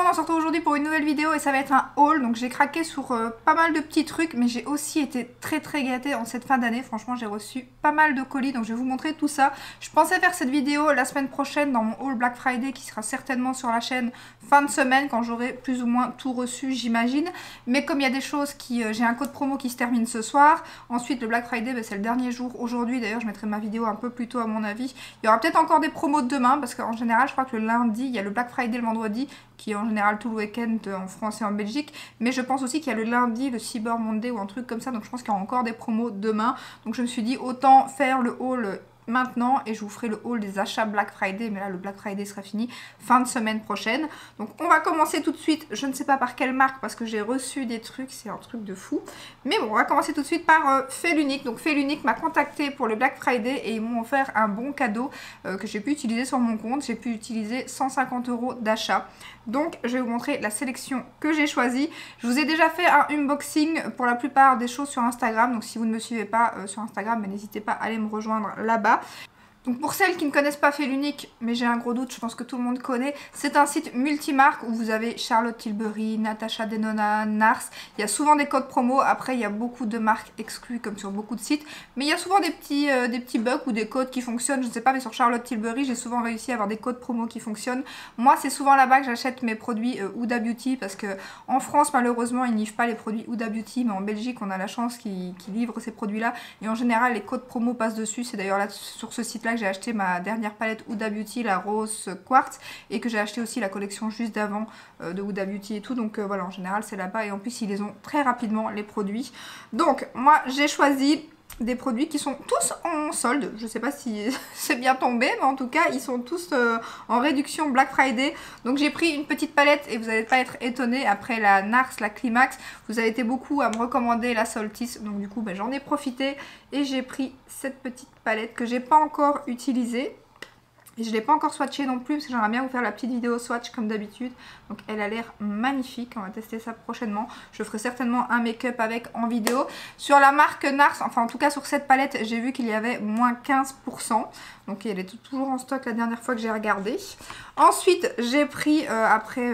monde, on se retrouve aujourd'hui pour une nouvelle vidéo et ça va être un haul. Donc j'ai craqué sur pas mal de petits trucs, mais j'ai aussi été très gâtée en cette fin d'année. Franchement, j'ai reçu pas mal de colis, donc je vais vous montrer tout ça. Je pensais faire cette vidéo la semaine prochaine dans mon haul Black Friday qui sera certainement sur la chaîne fin de semaine quand j'aurai plus ou moins tout reçu, j'imagine. Mais comme il y a des choses qui... j'ai un code promo qui se termine ce soir. Ensuite, le Black Friday, c'est le dernier jour aujourd'hui. D'ailleurs, je mettrai ma vidéo un peu plus tôt à mon avis. Il y aura peut-être encore des promos demain parce qu'en général, je crois que le lundi, il y a le Black Friday le vendredi, qui est en général tout le week-end en France et en Belgique. Mais je pense aussi qu'il y a le lundi, le Cyber Monday ou un truc comme ça. Donc je pense qu'il y aura encore des promos demain. Donc je me suis dit autant faire le haul maintenant et je vous ferai le haul des achats Black Friday, mais là le Black Friday sera fini fin de semaine prochaine. Donc on va commencer tout de suite, je ne sais pas par quelle marque parce que j'ai reçu des trucs, c'est un truc de fou, mais bon on va commencer tout de suite par Felunique. Donc Felunique m'a contacté pour le Black Friday et ils m'ont offert un bon cadeau que j'ai pu utiliser sur mon compte. J'ai pu utiliser 150 € d'achat. Donc je vais vous montrer la sélection que j'ai choisie. Je vous ai déjà fait un unboxing pour la plupart des choses sur Instagram, donc si vous ne me suivez pas sur Instagram, n'hésitez pas à aller me rejoindre là-bas. Donc pour celles qui ne connaissent pas Felunique, mais j'ai un gros doute, je pense que tout le monde connaît, c'est un site multimarque où vous avez Charlotte Tilbury, Natasha Denona, Nars. Il y a souvent des codes promo, après il y a beaucoup de marques exclues comme sur beaucoup de sites, mais il y a souvent des petits bugs ou des codes qui fonctionnent, je ne sais pas, mais sur Charlotte Tilbury j'ai souvent réussi à avoir des codes promo qui fonctionnent. Moi c'est souvent là-bas que j'achète mes produits Huda Beauty parce que en France malheureusement ils ne livrent pas les produits Huda Beauty, mais en Belgique on a la chance qu'ils livrent ces produits-là et en général les codes promo passent dessus. C'est d'ailleurs là sur ce site-là que j'ai acheté ma dernière palette Huda Beauty, la rose quartz, et que j'ai acheté aussi la collection juste d'avant de Huda Beauty et tout. Donc voilà, en général c'est là-bas et en plus ils les ont très rapidement les produits. Donc moi j'ai choisi des produits qui sont tous en solde. Je sais pas si c'est bien tombé, mais en tout cas ils sont tous en réduction Black Friday. Donc j'ai pris une petite palette et vous n'allez pas être étonnés, après la Nars, la Climax, vous avez été beaucoup à me recommander la Solstice. Donc du coup j'en ai profité et j'ai pris cette petite palette que j'ai pas encore utilisée. Et je ne l'ai pas encore swatché non plus parce que j'aimerais bien vous faire la petite vidéo swatch comme d'habitude. Donc elle a l'air magnifique, on va tester ça prochainement. Je ferai certainement un make-up avec en vidéo. Sur la marque Nars, enfin en tout cas sur cette palette, j'ai vu qu'il y avait moins 15%. Donc elle est toujours en stock la dernière fois que j'ai regardé. Ensuite j'ai pris, après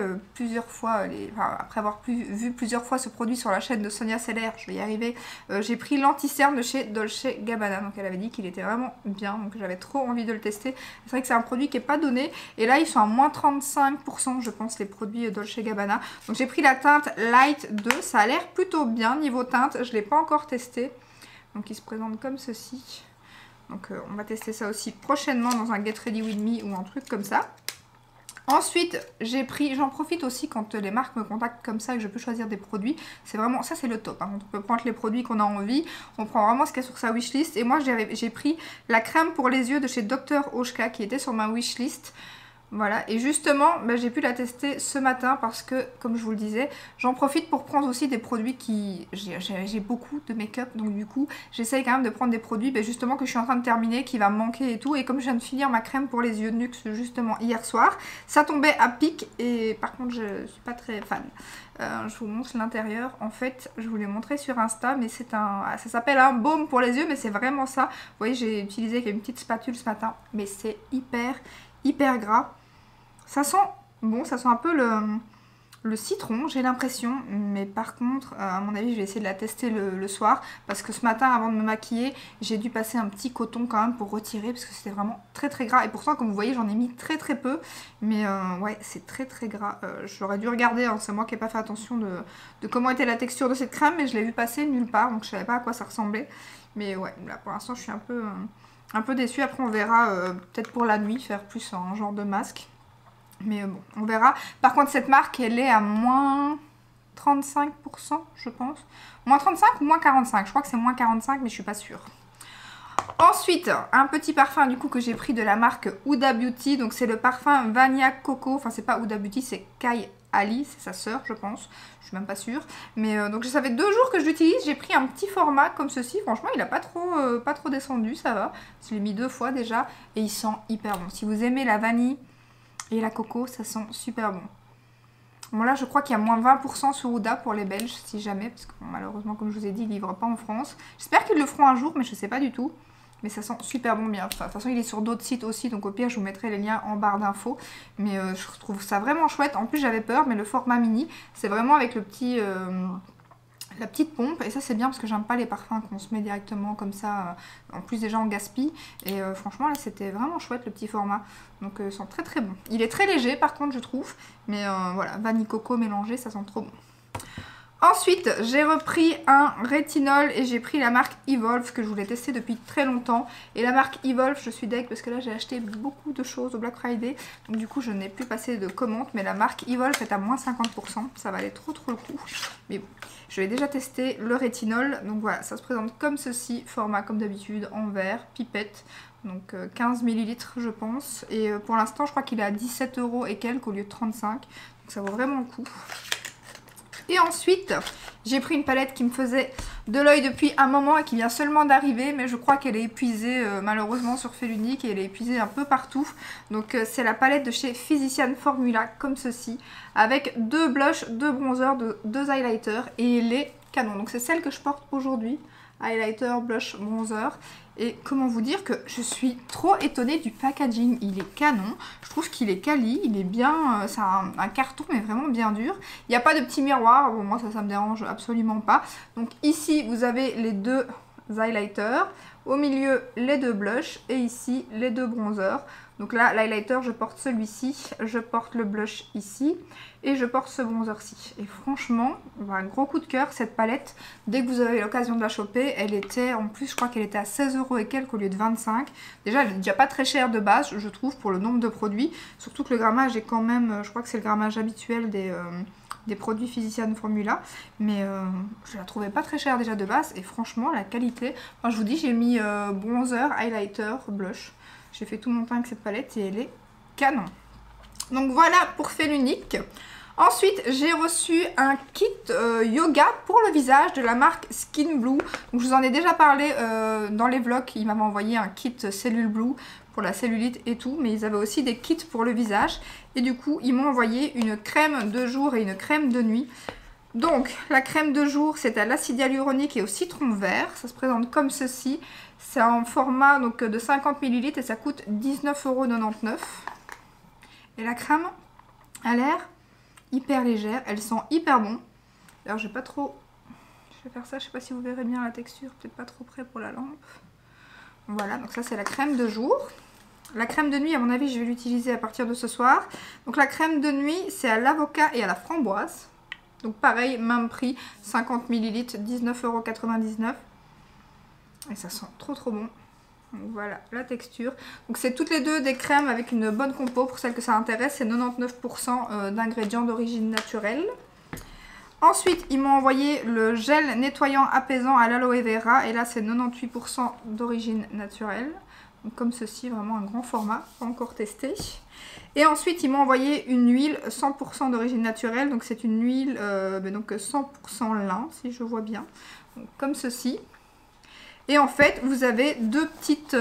avoir vu plusieurs fois ce produit sur la chaîne de Sonia Seller, je vais y arriver, j'ai pris l'anti-cerne de chez Dolce Gabbana. Donc elle avait dit qu'il était vraiment bien, donc j'avais trop envie de le tester. C'est vrai que c'est un produit qui n'est pas donné. Et là ils sont à moins 35% je pense les produits Dolce Gabbana. Donc j'ai pris la teinte Light 2, ça a l'air plutôt bien niveau teinte. Je ne l'ai pas encore testé. Donc il se présente comme ceci. Donc on va tester ça aussi prochainement dans un Get Ready With Me ou un truc comme ça. Ensuite, j'ai pris, j'en profite aussi quand les marques me contactent comme ça et que je peux choisir des produits. C'est vraiment, ça c'est le top, hein. On peut prendre les produits qu'on a envie, on prend vraiment ce qu'il y a sur sa wishlist. Et moi j'ai pris la crème pour les yeux de chez Dr. Oshka qui était sur ma wishlist. Voilà, et justement, j'ai pu la tester ce matin parce que, comme je vous le disais, j'en profite pour prendre aussi des produits qui... J'ai beaucoup de make-up, donc du coup, j'essaye quand même de prendre des produits justement que je suis en train de terminer, qui va me manquer et tout. Et comme je viens de finir ma crème pour les yeux de Nuxe justement hier soir, ça tombait à pic et par contre, je suis pas très fan. Je vous montre l'intérieur. En fait, je vous l'ai montré sur Insta, mais c'est ça s'appelle un baume pour les yeux, mais c'est vraiment ça. Vous voyez, j'ai utilisé avec une petite spatule ce matin, mais c'est hyper gras. Ça sent, bon, ça sent un peu le citron, j'ai l'impression, mais par contre, à mon avis, je vais essayer de la tester le soir, parce que ce matin, avant de me maquiller, j'ai dû passer un petit coton quand même pour retirer, parce que c'était vraiment très gras, et pourtant, comme vous voyez, j'en ai mis très peu, mais ouais, c'est très gras. J'aurais dû regarder, hein, c'est moi qui n'ai pas fait attention de comment était la texture de cette crème, mais je l'ai vu passer nulle part, donc je savais pas à quoi ça ressemblait, mais ouais, là, pour l'instant, je suis un peu déçue. Après, on verra, peut-être pour la nuit, faire plus un genre de masque. Mais bon, on verra. Par contre, cette marque, elle est à moins 35%, je pense. Moins 35 ou moins 45? Je crois que c'est moins 45, mais je suis pas sûre. Ensuite, un petit parfum du coup que j'ai pris de la marque Huda Beauty. Donc c'est le parfum Vanilla Coco. Enfin, c'est pas Huda Beauty, c'est Kai Ali, c'est sa sœur, je pense. Je suis même pas sûre. Mais donc ça fait 2 jours que je l'utilise. J'ai pris un petit format comme ceci. Franchement, il a pas trop descendu, ça va. Je l'ai mis 2 fois déjà. Et il sent hyper bon. Si vous aimez la vanille et la coco, ça sent super bon. Bon là je crois qu'il y a moins 20% sur Huda pour les Belges, si jamais, parce que bon, malheureusement comme je vous ai dit, ils ne livrent pas en France. J'espère qu'ils le feront un jour, mais je ne sais pas du tout. Mais ça sent super bon bien. Enfin, de toute façon, il est sur d'autres sites aussi, donc au pire, je vous mettrai les liens en barre d'infos. Mais je trouve ça vraiment chouette. En plus, j'avais peur, mais le format mini, c'est vraiment avec le petit... la petite pompe, et ça c'est bien parce que j'aime pas les parfums qu'on se met directement comme ça, en plus déjà on gaspille, et franchement là c'était vraiment chouette le petit format, donc il sent très très bon. Il est très léger par contre je trouve, mais voilà, vanille coco mélangé, ça sent trop bon. Ensuite, j'ai repris un rétinol et j'ai pris la marque Evolve que je voulais tester depuis très longtemps. Et la marque Evolve, je suis deg parce que là j'ai acheté beaucoup de choses au Black Friday. Donc du coup, je n'ai plus passé de commandes. Mais la marque Evolve est à moins 50%. Ça valait trop le coup. Mais bon, je vais déjà tester le rétinol. Donc voilà, ça se présente comme ceci. Format comme d'habitude, en verre, pipette. Donc 15 ml je pense. Et pour l'instant, je crois qu'il est à 17 € et quelques au lieu de 35. Donc ça vaut vraiment le coup. Et ensuite, j'ai pris une palette qui me faisait de l'œil depuis un moment et qui vient seulement d'arriver. Mais je crois qu'elle est épuisée malheureusement sur Felunique et elle est épuisée un peu partout. Donc c'est la palette de chez Physician Formula comme ceci. Avec 2 blushs, 2 bronzers, 2 highlighters. Et elle est canon. Donc c'est celle que je porte aujourd'hui. Highlighter, blush, bronzer. Et comment vous dire que je suis trop étonnée du packaging. Il est canon. Je trouve qu'il est quali. Il est bien... c'est un carton mais vraiment bien dur. Il n'y a pas de petit miroir. Bon, moi ça me dérange absolument pas. Donc ici vous avez les 2 highlighters. Au milieu les 2 blushs. Et ici les 2 bronzers. Donc là l'highlighter je porte celui-ci. Je porte le blush ici. Et je porte ce bronzer-ci. Et franchement, un gros coup de cœur cette palette. Dès que vous avez l'occasion de la choper, elle était, en plus je crois qu'elle était à 16 € et quelques au lieu de 25. Déjà elle est déjà pas très chère de base, je trouve, pour le nombre de produits. Surtout que le grammage est quand même, je crois que c'est le grammage habituel des produits Physician Formula. Mais je la trouvais pas très chère déjà de base. Et franchement, la qualité, enfin, je vous dis, j'ai mis bronzer, highlighter, blush. J'ai fait tout mon temps avec cette palette et elle est canon. Donc voilà pour Felunique. Ensuite, j'ai reçu un kit yoga pour le visage de la marque Skin Blue. Donc, je vous en ai déjà parlé dans les vlogs. Ils m'avaient envoyé un kit Cellule Blue pour la cellulite et tout. Mais ils avaient aussi des kits pour le visage. Et du coup, ils m'ont envoyé une crème de jour et une crème de nuit. Donc, la crème de jour, c'est à l'acide hyaluronique et au citron vert. Ça se présente comme ceci. C'est en format donc, de 50 ml et ça coûte 19,99 €. Et la crème a l'air hyper légère, elle sent hyper bon. Alors j'ai pas trop... Je vais faire ça, je sais pas si vous verrez bien la texture, peut-être pas trop près pour la lampe. Voilà, donc ça c'est la crème de jour. La crème de nuit, à mon avis, je vais l'utiliser à partir de ce soir. Donc la crème de nuit, c'est à l'avocat et à la framboise. Donc pareil, même prix, 50 ml, 19,99 €. Et ça sent trop bon. Donc voilà la texture. Donc c'est toutes les deux des crèmes avec une bonne compo. Pour celles que ça intéresse, c'est 99% d'ingrédients d'origine naturelle. Ensuite, ils m'ont envoyé le gel nettoyant apaisant à l'aloe vera. Et là, c'est 98% d'origine naturelle. Donc comme ceci, vraiment un grand format, pas encore testé. Et ensuite, ils m'ont envoyé une huile 100% d'origine naturelle. Donc c'est une huile donc 100% lin, si je vois bien. Donc, comme ceci. Et en fait, vous avez 2 petites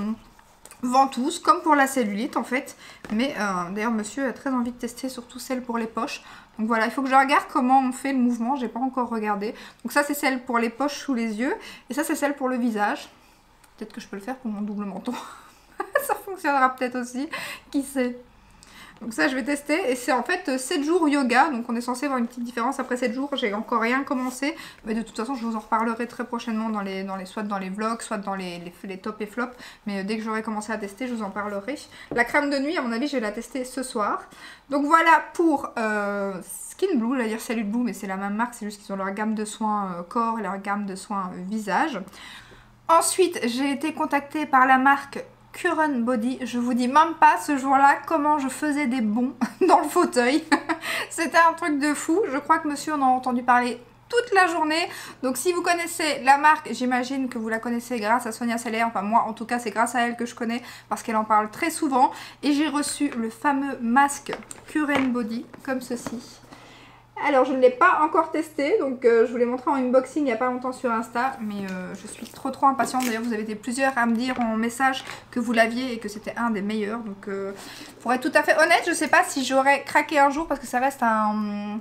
ventouses, comme pour la cellulite en fait. Mais d'ailleurs, monsieur a très envie de tester surtout celle pour les poches. Donc voilà, il faut que je regarde comment on fait le mouvement. J'ai pas encore regardé. Donc ça, c'est celle pour les poches sous les yeux. Et ça, c'est celle pour le visage. Peut-être que je peux le faire pour mon double menton. Ça fonctionnera peut-être aussi. Qui sait? Donc ça je vais tester et c'est en fait 7 jours yoga, donc on est censé avoir une petite différence après 7 jours, j'ai encore rien commencé, mais de toute façon je vous en reparlerai très prochainement soit dans les vlogs, soit dans les tops et flops, mais dès que j'aurai commencé à tester je vous en parlerai. La crème de nuit à mon avis je vais la tester ce soir. Donc voilà pour Skin Blue, j'allais dire Cellule Blue mais c'est la même marque, c'est juste qu'ils ont leur gamme de soins corps et leur gamme de soins visage. Ensuite j'ai été contactée par la marque Current Body, je vous dis même pas ce jour-là comment je faisais des bonds dans le fauteuil. C'était un truc de fou, je crois que monsieur en a entendu parler toute la journée. Donc si vous connaissez la marque, j'imagine que vous la connaissez grâce à Sonia Seller. Enfin moi en tout cas c'est grâce à elle que je connais parce qu'elle en parle très souvent. Et j'ai reçu le fameux masque Current Body comme ceci. Alors je ne l'ai pas encore testé, donc je vous l'ai montré en unboxing il n'y a pas longtemps sur Insta, mais je suis trop impatiente. D'ailleurs vous avez été plusieurs à me dire en message que vous l'aviez et que c'était un des meilleurs. Donc pour être tout à fait honnête, je ne sais pas si j'aurais craqué un jour parce que ça reste un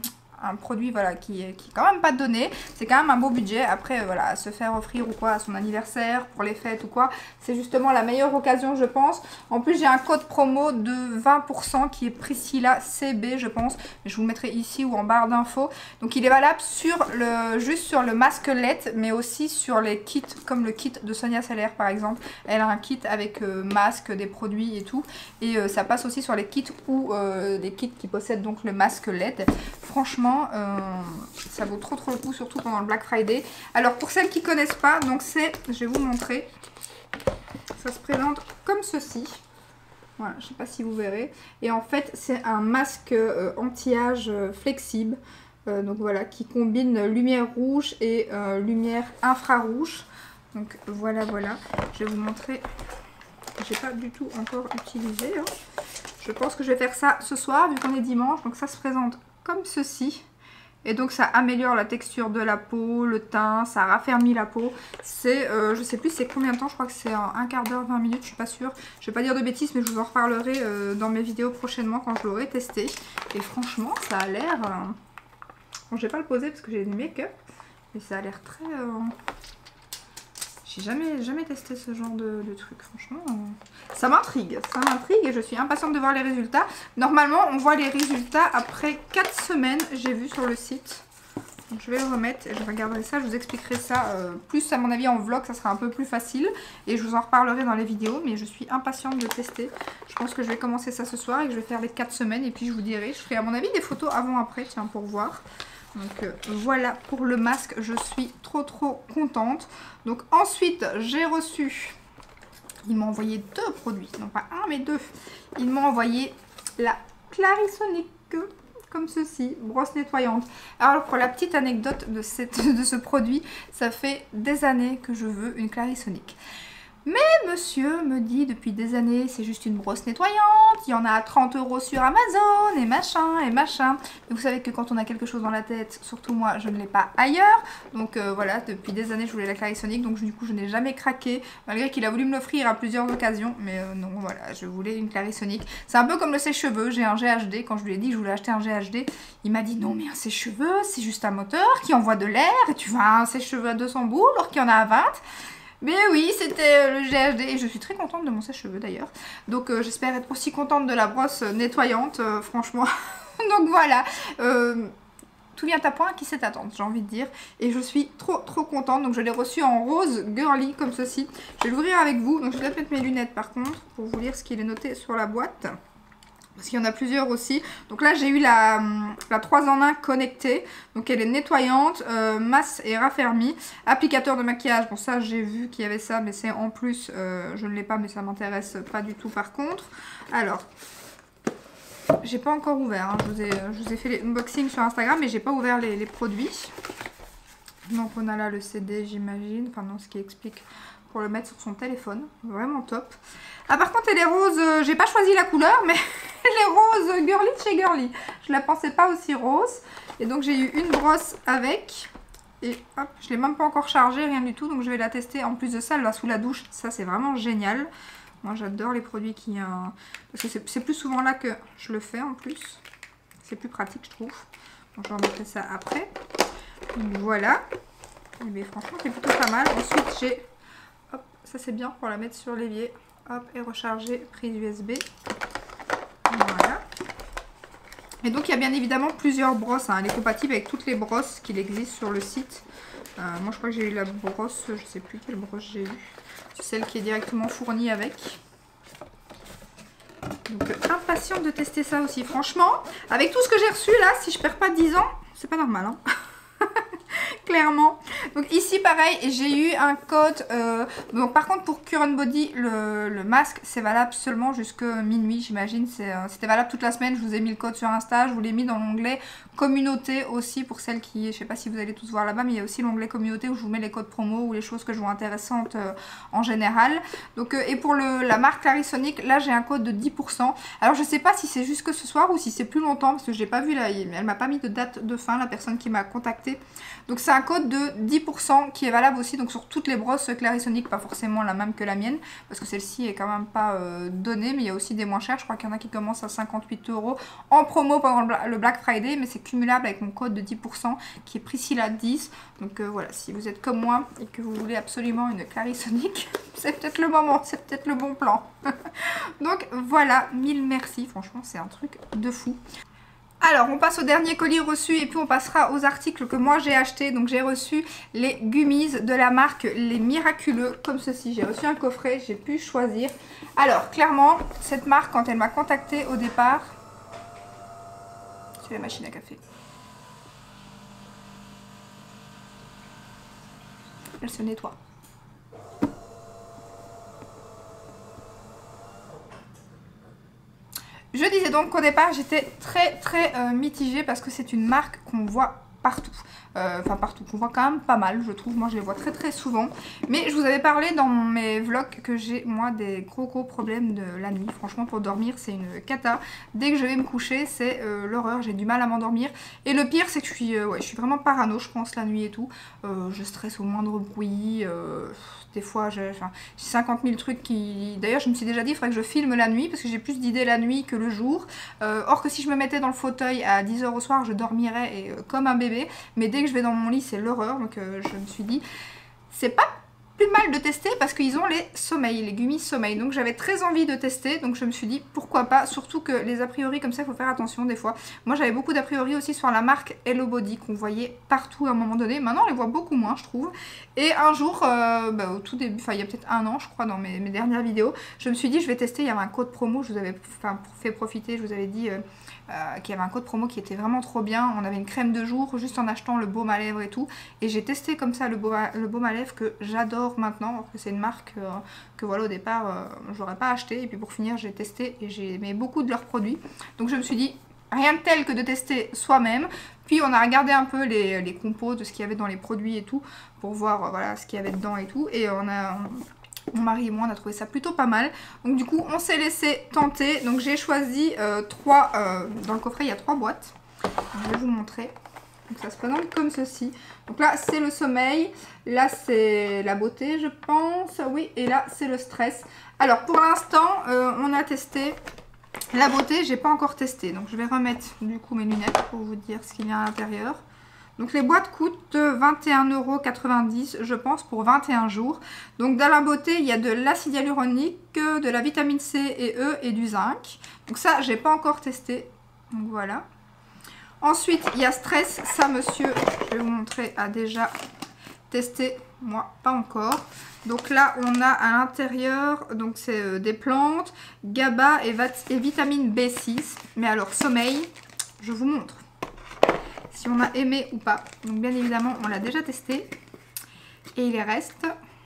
un produit voilà, qui est quand même pas donné. C'est quand même un beau budget. Après, voilà, se faire offrir ou quoi à son anniversaire, pour les fêtes ou quoi, c'est justement la meilleure occasion, je pense. En plus, j'ai un code promo de 20% qui est Priscilla CB, je pense. Je vous le mettrai ici ou en barre d'infos. Donc, il est valable juste sur le masque LED, mais aussi sur les kits, comme le kit de Sonia Seller, par exemple. Elle a un kit avec masque, des produits et tout. Et ça passe aussi sur les kits ou les kits qui possèdent donc le masque LED. Franchement, ça vaut trop le coup, surtout pendant le Black Friday. Alors, pour celles qui ne connaissent pas, donc je vais vous montrer. Ça se présente comme ceci. Voilà, je ne sais pas si vous verrez. Et en fait, c'est un masque anti-âge flexible. Donc voilà, qui combine lumière rouge et lumière infrarouge. Donc voilà. Je vais vous montrer. J'ai pas du tout encore utilisé. Hein. Je pense que je vais faire ça ce soir, vu qu'on est dimanche. Donc ça se présente comme ceci. Et donc ça améliore la texture de la peau, le teint, ça raffermit la peau. C'est, je sais plus c'est combien de temps, je crois que c'est un quart d'heure, 20 minutes, je suis pas sûre. Je vais pas dire de bêtises, mais je vous en reparlerai dans mes vidéos prochainement quand je l'aurai testé. Et franchement, ça a l'air... Bon, je vais pas le poser parce que j'ai du make-up, mais ça a l'air très... J'ai jamais testé ce genre de truc, franchement. Ça m'intrigue et je suis impatiente de voir les résultats. Normalement, on voit les résultats après 4 semaines, j'ai vu sur le site. Donc je vais le remettre et je regarderai ça, je vous expliquerai ça plus à mon avis en vlog, ça sera un peu plus facile. Et je vous en reparlerai dans les vidéos, mais je suis impatiente de tester. Je pense que je vais commencer ça ce soir et que je vais faire les 4 semaines et puis je vous dirai. Je ferai à mon avis des photos avant-après, tiens, pour voir. Donc voilà pour le masque, je suis trop contente. Donc ensuite j'ai reçu, ils m'ont envoyé 2 produits, non pas un mais 2. Ils m'ont envoyé la Clarisonic, comme ceci, brosse nettoyante. Alors pour la petite anecdote de ce produit, ça fait des années que je veux une Clarisonic. Mais monsieur me dit depuis des années c'est juste une brosse nettoyante, il y en a à 30 € sur Amazon et machin. Et vous savez que quand on a quelque chose dans la tête, surtout moi je ne l'ai pas ailleurs. Donc voilà, depuis des années je voulais la Clarisonic, donc du coup je n'ai jamais craqué. Malgré qu'il a voulu me l'offrir à plusieurs occasions, mais non voilà, je voulais une Clarisonic. C'est un peu comme le sèche-cheveux, j'ai un GHD, quand je lui ai dit que je voulais acheter un GHD, il m'a dit non mais un sèche-cheveux c'est juste un moteur qui envoie de l'air et tu vas un sèche-cheveux à 200 boules alors qu'il y en a à 20. Mais oui, c'était le GHD et je suis très contente de mon sèche-cheveux d'ailleurs. Donc j'espère être aussi contente de la brosse nettoyante, franchement. Donc voilà, tout vient à point qui sait attendre, j'ai envie de dire. Et je suis trop contente. Donc je l'ai reçue en rose girly comme ceci. Je vais l'ouvrir avec vous. Donc je vais mettre mes lunettes par contre pour vous lire ce qu'il est noté sur la boîte. Parce qu'il y en a plusieurs aussi. Donc là, j'ai eu la 3 en 1 connectée. Donc elle est nettoyante, masse et raffermie. Applicateur de maquillage. Bon, ça, j'ai vu qu'il y avait ça, mais c'est en plus. Je ne l'ai pas, mais ça m'intéresse pas du tout par contre. Alors, j'ai pas encore ouvert. Hein. Je vous ai fait l'unboxing sur Instagram, mais j'ai pas ouvert les produits. Donc on a là le CD, j'imagine. Enfin non, ce qui explique pour le mettre sur son téléphone. Vraiment top. Ah par contre elle est rose, j'ai pas choisi la couleur mais elle est rose girly de chez Girly. Je la pensais pas aussi rose. Et donc j'ai eu une brosse avec. Et hop, je l'ai même pas encore chargée, rien du tout. Donc je vais la tester. En plus de ça, elle va sous la douche. Ça c'est vraiment génial. Moi j'adore les produits qui... parce que c'est plus souvent là que je le fais en plus. C'est plus pratique je trouve. Donc je vais remettre ça après. Donc voilà. Et bien franchement c'est plutôt pas mal. Ensuite j'ai... Hop, ça c'est bien pour la mettre sur l'évier. Hop, et recharger, prise USB. Voilà. Et donc il y a bien évidemment plusieurs brosses. Hein. Elle est compatible avec toutes les brosses qu'il existe sur le site. Moi je crois que j'ai eu la brosse, je sais plus quelle brosse j'ai eu. C'est celle qui est directement fournie avec. Donc impatiente de tester ça aussi. Franchement, avec tout ce que j'ai reçu là, si je perds pas 10 ans, c'est pas normal. Hein. Clairement. Donc ici pareil, j'ai eu un code. Donc par contre pour Current Body, le masque c'est valable seulement jusque minuit j'imagine. C'était valable toute la semaine. Je vous ai mis le code sur Insta. Je vous l'ai mis dans l'onglet communauté aussi pour celles qui... Je sais pas si vous allez tous voir là-bas, mais il y a aussi l'onglet communauté où je vous mets les codes promo ou les choses que je vois intéressantes en général. Donc et pour la marque Clarisonic, là j'ai un code de 10%. Alors je sais pas si c'est jusque ce soir ou si c'est plus longtemps parce que j'ai pas vu là. Elle m'a pas mis de date de fin la personne qui m'a contacté. Donc c'est un code de 10% qui est valable aussi donc sur toutes les brosses Clarisonic, pas forcément la même que la mienne parce que celle-ci est quand même pas donnée, mais il y a aussi des moins chers. Je crois qu'il y en a qui commencent à 58 € en promo pendant le Black Friday, mais c'est cumulable avec mon code de 10% qui est Priscilla10. Donc voilà, si vous êtes comme moi et que vous voulez absolument une Clarisonic, c'est peut-être le moment, c'est peut-être le bon plan. Donc voilà, mille merci, franchement c'est un truc de fou. Alors, on passe au dernier colis reçu et puis on passera aux articles que moi j'ai achetés. Donc j'ai reçu les gummies de la marque Les Miraculeux, comme ceci. J'ai reçu un coffret, j'ai pu choisir. Alors, clairement, cette marque, quand elle m'a contactée au départ... C'est la machine à café. Elle se nettoie. Je disais donc qu'au départ j'étais très mitigée parce que c'est une marque qu'on voit partout. Enfin partout, qu'on voit quand même pas mal je trouve. Moi je les vois très souvent. Mais je vous avais parlé dans mes vlogs que j'ai moi des gros problèmes de la nuit. Franchement pour dormir c'est une cata. Dès que je vais me coucher c'est l'horreur, j'ai du mal à m'endormir. Et le pire c'est que je suis vraiment parano je pense la nuit et tout. Je stresse au moindre bruit. Des fois j'ai 50 000 trucs qui... D'ailleurs je me suis déjà dit il faudrait que je filme la nuit parce que j'ai plus d'idées la nuit que le jour. Or que si je me mettais dans le fauteuil à 10 h au soir je dormirais comme un bébé. Mais dès que je vais dans mon lit c'est l'horreur. Donc je me suis dit c'est pas plus mal de tester parce qu'ils ont les sommeils, les gummies sommeil. Donc j'avais très envie de tester, donc je me suis dit pourquoi pas, surtout que les a priori comme ça il faut faire attention des fois. Moi j'avais beaucoup d'a priori aussi sur la marque Hello Body qu'on voyait partout à un moment donné. Maintenant on les voit beaucoup moins je trouve. Et un jour, au tout début, enfin il y a peut-être un an je crois dans mes dernières vidéos, je me suis dit je vais tester, il y avait un code promo, je vous avais fait profiter, je vous avais dit qu'il y avait un code promo qui était vraiment trop bien. On avait une crème de jour juste en achetant le baume à lèvres et tout. Et j'ai testé comme ça le baume à lèvres que j'adore maintenant. Alors que c'est une marque que voilà au départ j'aurais pas acheté. Et puis pour finir j'ai testé et j'ai aimé beaucoup de leurs produits. Donc je me suis dit rien de tel que de tester soi-même. Puis on a regardé un peu les compos de ce qu'il y avait dans les produits et tout. Pour voir voilà ce qu'il y avait dedans et tout. Et mon mari et moi on a trouvé ça plutôt pas mal. Donc du coup on s'est laissé tenter. Donc j'ai choisi 3 dans le coffret il y a 3 boîtes. Je vais vous montrer. Donc ça se présente comme ceci. Donc là c'est le sommeil. Là c'est la beauté je pense. Oui et là c'est le stress. Alors pour l'instant on a testé la beauté. J'ai pas encore testé. Donc je vais remettre du coup mes lunettes pour vous dire ce qu'il y a à l'intérieur. Donc les boîtes coûtent 21,90 € je pense pour 21 jours. Donc dans la beauté il y a de l'acide hyaluronique, de la vitamine C et E et du zinc. Donc ça j'ai pas encore testé. Donc voilà. Ensuite il y a stress. Ça monsieur, je vais vous montrer, a déjà testé. Moi pas encore. Donc là on a à l'intérieur, donc c'est des plantes, GABA et vitamine B6. Mais alors sommeil, je vous montre. Si on a aimé ou pas. Donc bien évidemment on l'a déjà testé. Et il reste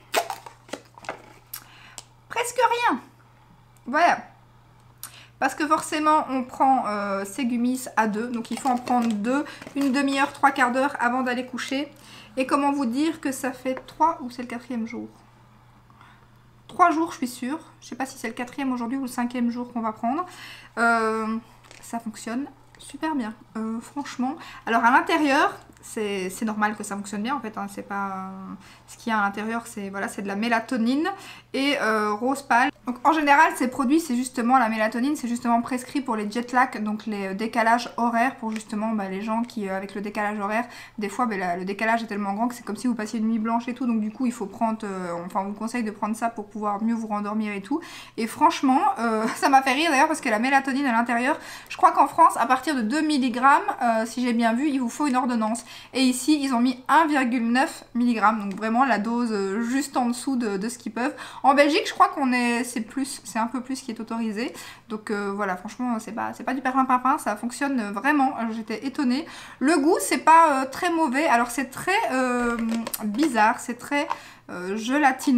presque rien. Voilà. Parce que forcément on prend ces gummies à 2. Donc il faut en prendre 2, une demi-heure, 3/4 d'heure avant d'aller coucher. Et comment vous dire que ça fait 3 ou c'est le 4e jour? 3 jours je suis sûre. Je sais pas si c'est le 4e aujourd'hui ou le 5e jour qu'on va prendre. Ça fonctionne super bien, franchement. Alors à l'intérieur, c'est normal que ça fonctionne bien en fait, hein, c'est pas... ce qu'il y a à l'intérieur, c'est voilà, c'est de la mélatonine et rose pâle. Donc en général, ces produits, c'est justement la mélatonine, c'est justement prescrit pour les jet lag, donc les décalages horaires, pour justement les gens qui, avec le décalage horaire, des fois le décalage est tellement grand que c'est comme si vous passiez une nuit blanche et tout, donc du coup il faut prendre, enfin on vous conseille de prendre ça pour pouvoir mieux vous rendormir et tout. Et franchement, ça m'a fait rire d'ailleurs parce que la mélatonine à l'intérieur, je crois qu'en France, à partir de 2 mg, si j'ai bien vu, il vous faut une ordonnance. Et ici, ils ont mis 1,9 mg, donc vraiment la dose juste en dessous de ce qu'ils peuvent. En Belgique, je crois qu'on est, c'est un peu plus qui est autorisé. Donc voilà, franchement, c'est pas du perlimpinpin, ça fonctionne vraiment. J'étais étonnée. Le goût, c'est pas très mauvais. Alors c'est très bizarre, c'est très gelatineux.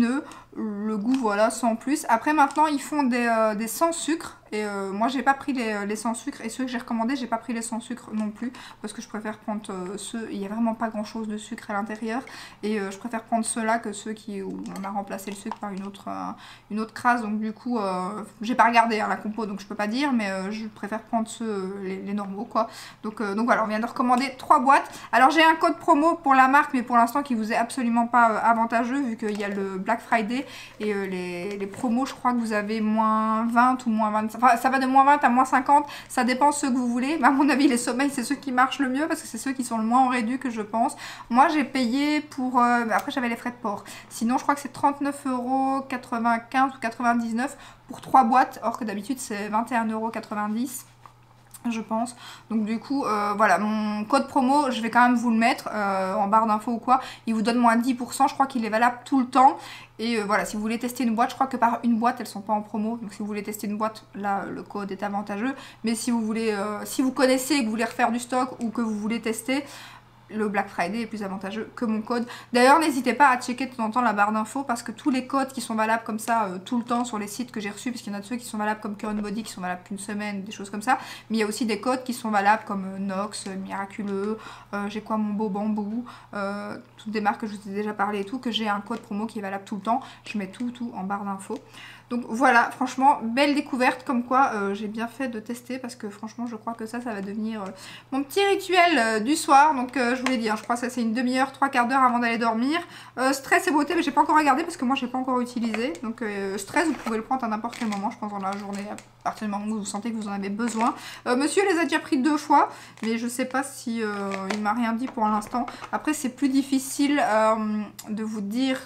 le goût voilà sans plus. Après maintenant ils font des sans sucre et moi j'ai pas pris les sans sucre et ceux que j'ai recommandés j'ai pas pris les sans sucre non plus parce que je préfère prendre ceux, il y a vraiment pas grand chose de sucre à l'intérieur et je préfère prendre ceux-là que ceux où on a remplacé le sucre par une autre crasse, donc du coup j'ai pas regardé hein, la compo donc je peux pas dire, mais je préfère prendre ceux les normaux quoi. Donc voilà, on vient de recommander 3 boîtes. Alors j'ai un code promo pour la marque mais pour l'instant qui vous est absolument pas avantageux vu qu'il y a le Black Friday et les promos, je crois que vous avez moins 20 ou moins 25, enfin ça va de moins 20 à moins 50, ça dépend ceux que vous voulez, mais à mon avis les sommeils c'est ceux qui marchent le mieux parce que c'est ceux qui sont le moins en réduit que je pense. Moi j'ai payé pour, après j'avais les frais de port, sinon je crois que c'est 39,95 € ou 99 pour 3 boîtes, or que d'habitude c'est 21,90 € je pense. Donc du coup voilà, mon code promo je vais quand même vous le mettre en barre d'infos ou quoi, il vous donne moins 10%, je crois qu'il est valable tout le temps. Et voilà, si vous voulez tester une boîte, je crois que par une boîte elles sont pas en promo, donc si vous voulez tester une boîte, là le code est avantageux. Mais si vous voulez, si vous connaissez et que vous voulez refaire du stock ou que vous voulez tester, le Black Friday est plus avantageux que mon code. D'ailleurs, n'hésitez pas à checker de temps en temps la barre d'infos parce que tous les codes qui sont valables comme ça tout le temps sur les sites que j'ai reçus, parce qu'il y en a de ceux qui sont valables comme Current Body qui sont valables qu'une semaine, des choses comme ça, mais il y a aussi des codes qui sont valables comme Nox, Miraculeux, j'ai quoi, Mon Beau Bambou, toutes des marques que je vous ai déjà parlé et tout, que j'ai un code promo qui est valable tout le temps. Je mets tout en barre d'infos. Donc voilà, franchement, belle découverte, comme quoi j'ai bien fait de tester parce que franchement je crois que ça va devenir mon petit rituel du soir. Donc je vous l'ai dit, hein, je crois que ça c'est une demi-heure, 3/4 d'heure avant d'aller dormir. Stress et beauté, mais j'ai pas encore regardé parce que moi j'ai pas encore utilisé. Donc stress, vous pouvez le prendre à n'importe quel moment, je pense dans la journée, à partir du moment où vous sentez que vous en avez besoin. Monsieur les a déjà pris 2 fois, mais je sais pas si il m'a rien dit pour l'instant. Après c'est plus difficile de vous dire...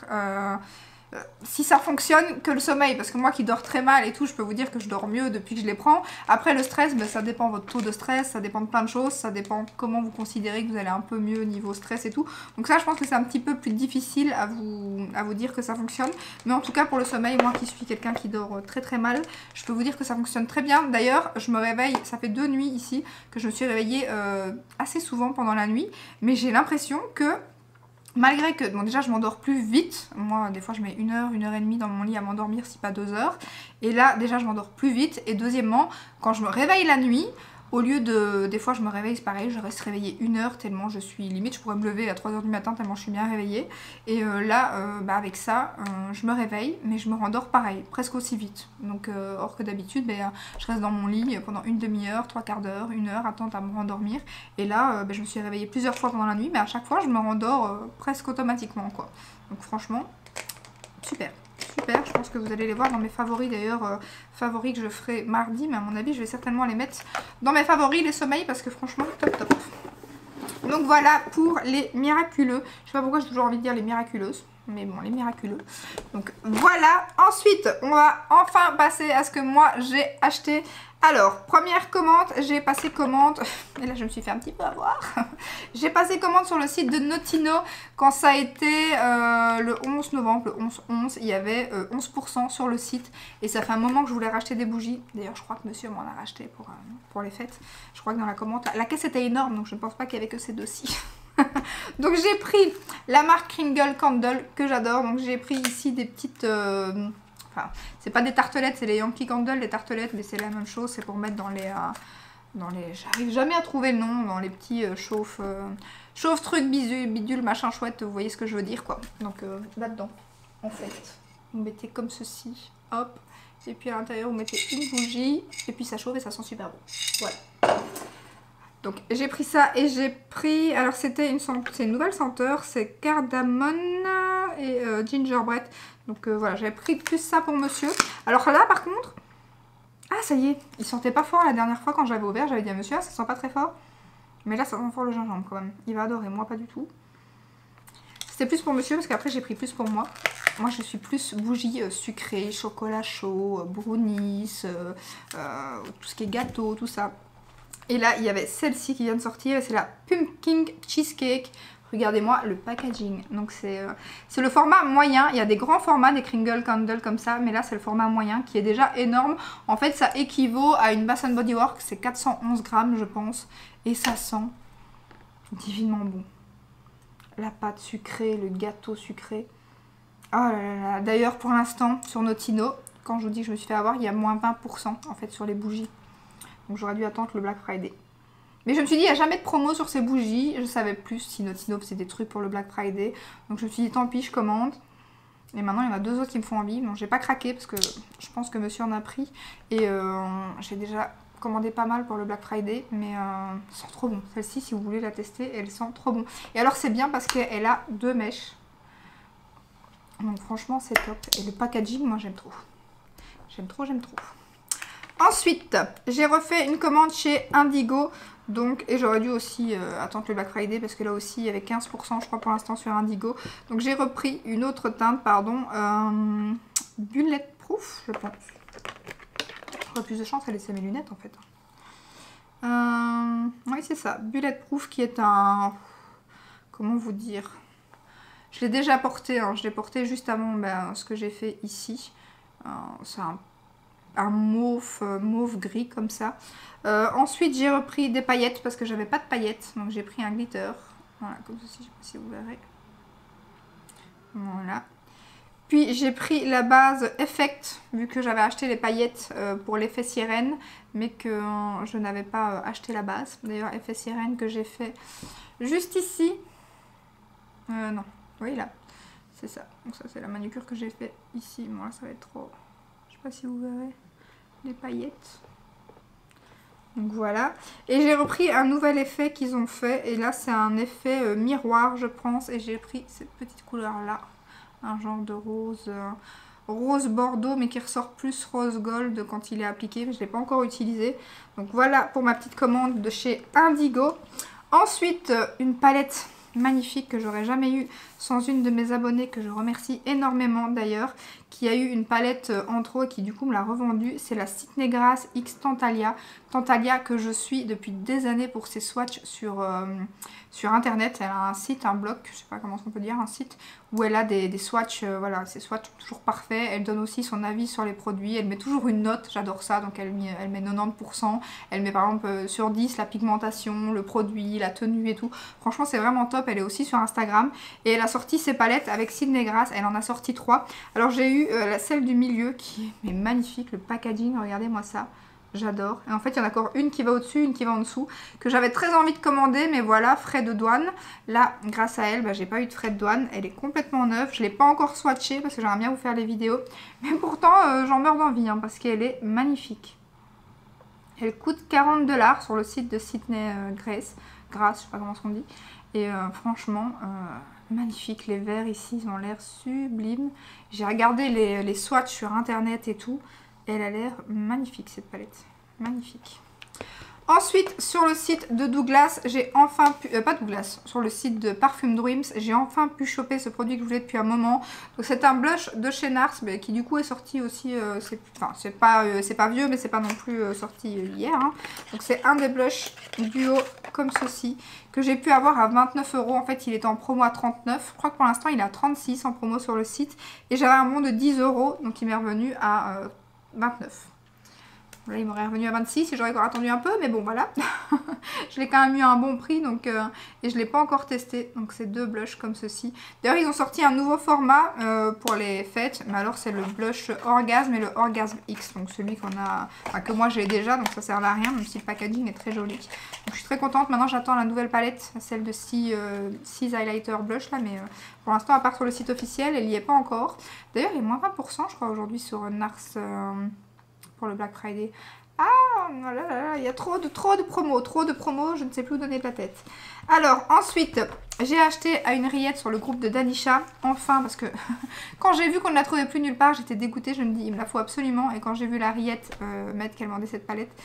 si ça fonctionne que le sommeil, parce que moi qui dors très mal et tout, je peux vous dire que je dors mieux depuis que je les prends. Après le stress, ben, ça dépend de votre taux de stress, ça dépend de plein de choses, ça dépend comment vous considérez que vous allez un peu mieux niveau stress et tout. Donc ça je pense que c'est un petit peu plus difficile à vous dire que ça fonctionne. Mais en tout cas pour le sommeil, moi qui suis quelqu'un qui dort très mal, je peux vous dire que ça fonctionne très bien. D'ailleurs je me réveille, ça fait 2 nuits ici que je me suis réveillée assez souvent pendant la nuit, mais j'ai l'impression que malgré que, bon déjà je m'endors plus vite, moi des fois je mets 1 heure, 1 heure et demie dans mon lit à m'endormir, si pas 2 heures. Et là déjà je m'endors plus vite. Et deuxièmement, quand je me réveille la nuit, au lieu de... Des fois je me réveille, c'est pareil, je reste réveillée 1 heure tellement je suis limite, je pourrais me lever à 3 h du matin tellement je suis bien réveillée. Et là, bah avec ça, je me réveille, mais je me rendors pareil, presque aussi vite. Donc or que d'habitude, je reste dans mon lit pendant une demi-heure, 3/4 d'heure, 1 heure, attendre à me rendormir. Et là, je me suis réveillée plusieurs fois pendant la nuit, mais à chaque fois je me rendors presque automatiquement quoi. Donc franchement, super. Super, je pense que vous allez les voir dans mes favoris d'ailleurs, favoris que je ferai mardi, mais à mon avis je vais certainement les mettre dans mes favoris, les sommeils, parce que franchement top. Donc voilà pour les miraculeux, je sais pas pourquoi j'ai toujours envie de dire les miraculeuses, mais bon les miraculeux. Donc voilà, ensuite on va enfin passer à ce que moi j'ai acheté. Alors, première commande, j'ai passé commande, et là je me suis fait un petit peu avoir, j'ai passé commande sur le site de Notino quand ça a été le 11 novembre, le 11-11, il y avait 11% sur le site, et ça fait un moment que je voulais racheter des bougies, d'ailleurs je crois que monsieur m'en a racheté pour les fêtes, je crois que dans la commande, la caisse était énorme donc je ne pense pas qu'il y avait que ces deux-ci. Donc j'ai pris la marque Kringle Candle que j'adore, donc j'ai pris ici des petites... Enfin, c'est pas des tartelettes, c'est les Yankee Candle, les tartelettes, mais c'est la même chose, c'est pour mettre dans les j'arrive jamais à trouver le nom, dans les petits chauffe trucs bidule, machin chouette, vous voyez ce que je veux dire quoi. Donc là-dedans, en fait, vous mettez comme ceci, hop, et puis à l'intérieur vous mettez une bougie, et puis ça chauffe et ça sent super bon. Voilà. Donc j'ai pris ça et j'ai pris, alors c'est une nouvelle senteur, c'est cardamone et gingerbread. Donc voilà, j'avais pris plus ça pour monsieur. Alors là par contre, ah ça y est, il sentait pas fort la dernière fois quand j'avais ouvert, j'avais dit à monsieur, ah, ça sent pas très fort. Mais là ça sent fort le gingembre quand même, il va adorer, moi pas du tout. C'était plus pour monsieur parce qu'après j'ai pris plus pour moi. Moi je suis plus bougie sucrée, chocolat chaud, brownies, tout ce qui est gâteau, tout ça. Et là, il y avait celle-ci qui vient de sortir, c'est la Pumpkin Cheesecake. Regardez-moi le packaging. Donc c'est le format moyen. Il y a des grands formats, des Kringle Candle comme ça, mais là c'est le format moyen qui est déjà énorme. En fait, ça équivaut à une Bath & Body Works, c'est 411 grammes je pense. Et ça sent divinement bon. La pâte sucrée, le gâteau sucré. Oh là là là. D'ailleurs, pour l'instant, sur Notino, quand je vous dis que je me suis fait avoir, il y a moins 20% en fait sur les bougies. Donc j'aurais dû attendre le Black Friday. Mais je me suis dit, il n'y a jamais de promo sur ces bougies. Je savais plus si Notino faisait des trucs pour le Black Friday. Donc je me suis dit, tant pis, je commande. Et maintenant, il y en a 2 autres qui me font envie. Donc j'ai pas craqué parce que je pense que monsieur en a pris. Et j'ai déjà commandé pas mal pour le Black Friday. Mais elles sont trop bon. Celle-ci, si vous voulez la tester, elle sent trop bon. Et alors c'est bien parce qu'elle a 2 mèches. Donc franchement, c'est top. Et le packaging, moi j'aime trop. J'aime trop, j'aime trop. Ensuite, j'ai refait une commande chez Indigo. Donc, et j'aurais dû aussi attendre le Black Friday parce que là aussi il y avait 15% je crois pour l'instant sur Indigo. Donc j'ai repris une autre teinte, pardon, Bulletproof je pense. J'aurais plus de chance à laisser mes lunettes en fait. Oui c'est ça, Bulletproof qui est un... Comment vous dire? Je l'ai déjà porté, hein. Je l'ai porté juste avant ce que j'ai fait ici. C'est un mauve gris comme ça. Ensuite j'ai repris des paillettes parce que j'avais pas de paillettes, donc j'ai pris un glitter, voilà comme ceci, je sais pas si vous verrez, voilà. Puis j'ai pris la base Effect vu que j'avais acheté les paillettes pour l'effet sirène mais que je n'avais pas acheté la base. D'ailleurs effet sirène que j'ai fait juste ici, non, oui là, c'est ça. Donc ça c'est la manucure que j'ai fait ici. Bon là ça va être trop, je sais pas si vous verrez les paillettes. Donc voilà, et j'ai repris un nouvel effet qu'ils ont fait, et là c'est un effet miroir je pense, et j'ai pris cette petite couleur là, un genre de rose, rose bordeaux mais qui ressort plus rose gold quand il est appliqué, mais je ne l'ai pas encore utilisé. Donc voilà pour ma petite commande de chez Indigo. Ensuite une palette magnifique que j'aurais jamais eu sans une de mes abonnées que je remercie énormément d'ailleurs, qui a eu une palette en trop et qui du coup me l'a revendue. C'est la Sydney Grass X Tantalia. Tantalia que je suis depuis des années pour ses swatchs sur internet. Elle a un site, un blog, je sais pas comment on peut dire, un site où elle a des swatchs, voilà, ces swatchs sont toujours parfaits. Elle donne aussi son avis sur les produits, elle met toujours une note, j'adore ça, donc elle met 90%, elle met par exemple sur 10 la pigmentation, le produit, la tenue et tout. Franchement c'est vraiment top, elle est aussi sur Instagram et elle a sorti ses palettes avec Sydney Grass, elle en a sorti 3. Alors j'ai eu celle du milieu qui est magnifique, le packaging, regardez-moi ça. J'adore. Et en fait, il y en a encore une qui va au-dessus, une qui va en dessous, que j'avais très envie de commander, mais voilà, frais de douane. Là, grâce à elle, j'ai pas eu de frais de douane. Elle est complètement neuve. Je l'ai pas encore swatchée parce que j'aimerais bien vous faire les vidéos. Mais pourtant, j'en meurs d'envie hein, parce qu'elle est magnifique. Elle coûte 40 $ sur le site de Sydney Grass, je sais pas comment on dit. Et franchement, magnifique. Les verres ici, ils ont l'air sublimes. J'ai regardé les swatchs sur internet et tout. Elle a l'air magnifique cette palette, magnifique. Ensuite sur le site de Douglas, j'ai enfin pu, pas Douglas, sur le site de Parfum Dreams, j'ai enfin pu choper ce produit que je voulais depuis un moment. Donc c'est un blush de chez Nars, mais qui du coup est sorti aussi, c'est pas vieux mais c'est pas non plus sorti hier. Hein. Donc c'est un des blushs duo comme ceci, que j'ai pu avoir à 29 €. En fait il était en promo à 39, je crois que pour l'instant il est à 36 en promo sur le site. Et j'avais un bon de 10 €, donc il m'est revenu à 29. Là, il m'aurait revenu à 26 si j'aurais encore attendu un peu, mais bon, voilà. Je l'ai quand même eu à un bon prix, donc, et je ne l'ai pas encore testé. Donc, c'est 2 blushs comme ceci. D'ailleurs, ils ont sorti un nouveau format pour les fêtes, mais alors, c'est le blush Orgasme et le Orgasme X. Donc, celui qu'on a, enfin, que moi j'ai déjà, donc ça ne sert à rien, même si le packaging est très joli. Donc, je suis très contente. Maintenant, j'attends la nouvelle palette, celle de 6 highlighter blush, là, mais pour l'instant, à part sur le site officiel, elle n'y est pas encore. D'ailleurs, il y a moins 20%, je crois, aujourd'hui sur Nars. Pour le Black Friday. Ah, là, là, là, il y a trop de promos, je ne sais plus où donner de la tête. Alors, ensuite, j'ai acheté à une rillette sur le groupe de Danisha, enfin, parce que quand j'ai vu qu'on ne la trouvait plus nulle part, j'étais dégoûtée, je me dis, il me la faut absolument, et quand j'ai vu la rillette mettre qu'elle vendait cette palette,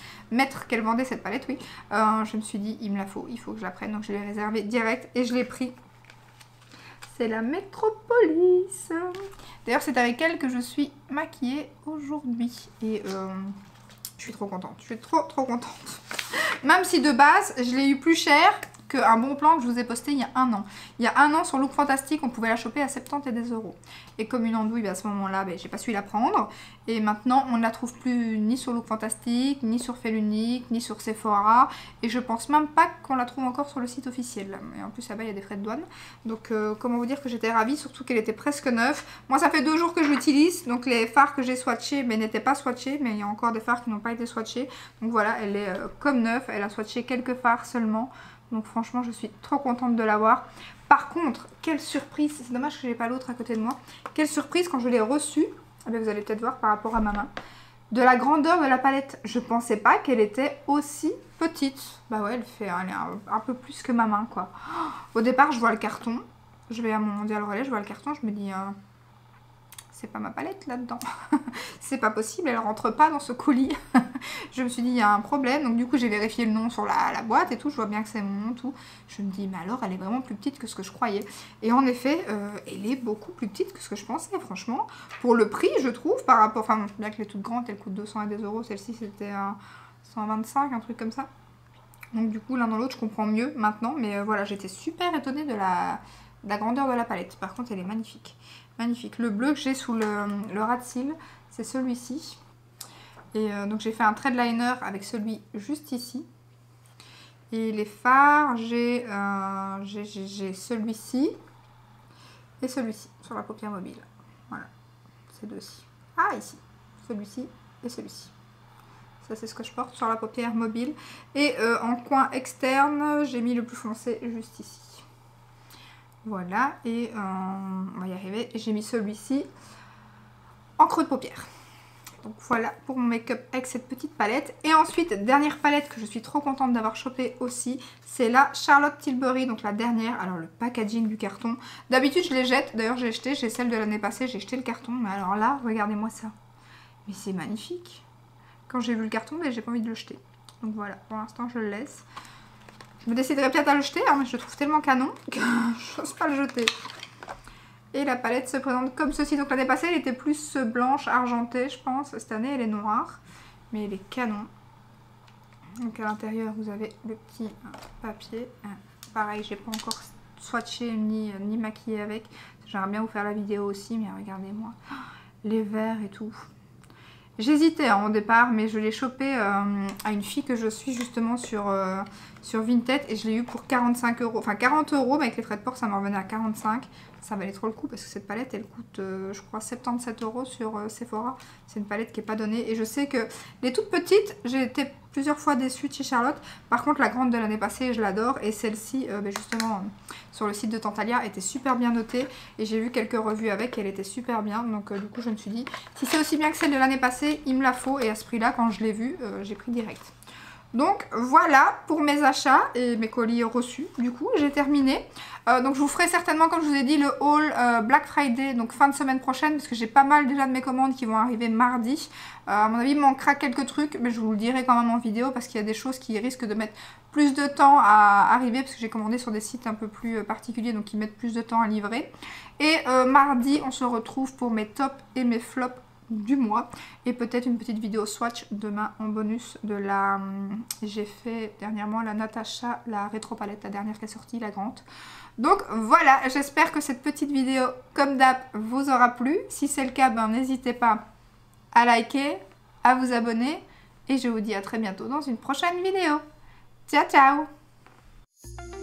oui, je me suis dit, il me la faut, il faut que je la prenne, donc je l'ai réservée direct, et je l'ai pris. C'est la Metropolis. D'ailleurs, c'est avec elle que je suis maquillée aujourd'hui. Et je suis trop contente. Je suis trop contente. Même si de base, je l'ai eu plus cher. qu'un bon plan que je vous ai posté il y a un an. Il y a un an sur Look Fantastique, on pouvait la choper à 70 et des euros. Et comme une andouille, à ce moment-là, j'ai pas su la prendre. Et maintenant, on ne la trouve plus ni sur Look Fantastique, ni sur Fellunique, ni sur Sephora. Et je pense même pas qu'on la trouve encore sur le site officiel. Et en plus, là-bas, il y a des frais de douane. Donc, comment vous dire que j'étais ravie, surtout qu'elle était presque neuve. Moi, ça fait 2 jours que je l'utilise. Donc, les fards que j'ai swatchés n'étaient pas swatchés. Mais il y a encore des fards qui n'ont pas été swatchés. Donc, voilà, elle est comme neuve. Elle a swatché quelques fards seulement. Donc, franchement, je suis trop contente de l'avoir. Par contre, quelle surprise. C'est dommage que j'ai pas l'autre à côté de moi. Quelle surprise quand je l'ai reçue. Ah ben, vous allez peut-être voir par rapport à ma main. De la grandeur de la palette. Je pensais pas qu'elle était aussi petite. Bah ouais, elle est un peu plus que ma main, quoi. Au départ, je vois le carton. Je vais à mon mondial relais, je vois le carton, je me dis... c'est pas ma palette là-dedans. C'est pas possible, elle rentre pas dans ce colis. Je me suis dit, il y a un problème. Donc du coup, j'ai vérifié le nom sur la boîte et tout. Je vois bien que c'est mon nom, tout. Je me dis, mais alors, elle est vraiment plus petite que ce que je croyais. Et en effet, elle est beaucoup plus petite que ce que je pensais, franchement. Pour le prix, je trouve, par rapport... Enfin, bien qu'elle est toute grande, elle coûte 200 et des euros. Celle-ci, c'était 125, un truc comme ça. Donc du coup, l'un dans l'autre, je comprends mieux maintenant. Mais voilà, j'étais super étonnée de la grandeur de la palette. Par contre, elle est magnifique. Magnifique. Le bleu que j'ai sous le ras de cils, c'est celui-ci. Et donc j'ai fait un trade liner avec celui juste ici. Et les fards, j'ai celui-ci et celui-ci sur la paupière mobile. Voilà, ces deux-ci. Ah, ici, celui-ci et celui-ci. Ça, c'est ce que je porte sur la paupière mobile. Et en coin externe, j'ai mis le plus foncé juste ici. Voilà, et on va y arriver. J'ai mis celui-ci en creux de paupière. Donc voilà pour mon make-up avec cette petite palette. Et ensuite, dernière palette que je suis trop contente d'avoir chopé aussi, c'est la Charlotte Tilbury, donc la dernière. Alors le packaging du carton, d'habitude je les jette, d'ailleurs j'ai jeté, j'ai celle de l'année passée, j'ai jeté le carton. Mais alors là, regardez-moi ça. Mais c'est magnifique. Quand j'ai vu le carton, j'ai pas envie de le jeter. Donc voilà, pour l'instant je le laisse. Je me déciderai peut-être à le jeter, hein, mais je le trouve tellement canon que je n'ose pas le jeter. Et la palette se présente comme ceci. Donc l'année passée, elle était plus blanche, argentée, je pense. Cette année, elle est noire. Mais elle est canon. Donc à l'intérieur, vous avez le petit papier. Pareil, j'ai pas encore swatché ni maquillé avec. J'aimerais bien vous faire la vidéo aussi, mais regardez-moi. Les verres et tout. J'hésitais au départ, mais je l'ai chopé à une fille que je suis justement sur Vinted et je l'ai eu pour 45 euros. Enfin 40 euros, mais avec les frais de port, ça m'en revenait à 45. Ça valait trop le coup parce que cette palette, elle coûte, je crois, 77 euros sur Sephora. C'est une palette qui n'est pas donnée. Et je sais que les toutes petites, j'ai été plusieurs fois déçue de chez Charlotte. Par contre, la grande de l'année passée, je l'adore. Et celle-ci, justement, sur le site de Tantalia, était super bien notée. Et j'ai vu quelques revues avec, elle était super bien. Donc du coup, je me suis dit, si c'est aussi bien que celle de l'année passée, il me la faut. Et à ce prix-là, quand je l'ai vue, j'ai pris direct. Donc voilà pour mes achats et mes colis reçus. Du coup, j'ai terminé. Donc je vous ferai certainement, comme je vous ai dit, le haul Black Friday, donc fin de semaine prochaine, parce que j'ai pas mal déjà de mes commandes qui vont arriver mardi. À mon avis, il manquera quelques trucs, mais je vous le dirai quand même en vidéo, parce qu'il y a des choses qui risquent de mettre plus de temps à arriver, parce que j'ai commandé sur des sites un peu plus particuliers, donc ils mettent plus de temps à livrer. Et mardi, on se retrouve pour mes tops et mes flops du mois et peut-être une petite vidéo swatch demain en bonus de la... J'ai fait dernièrement la Natasha, la rétro palette, la dernière qui est sortie, la grande. Donc voilà, j'espère que cette petite vidéo, comme d'hab, vous aura plu. Si c'est le cas, n'hésitez pas à liker, à vous abonner et je vous dis à très bientôt dans une prochaine vidéo. Ciao, ciao!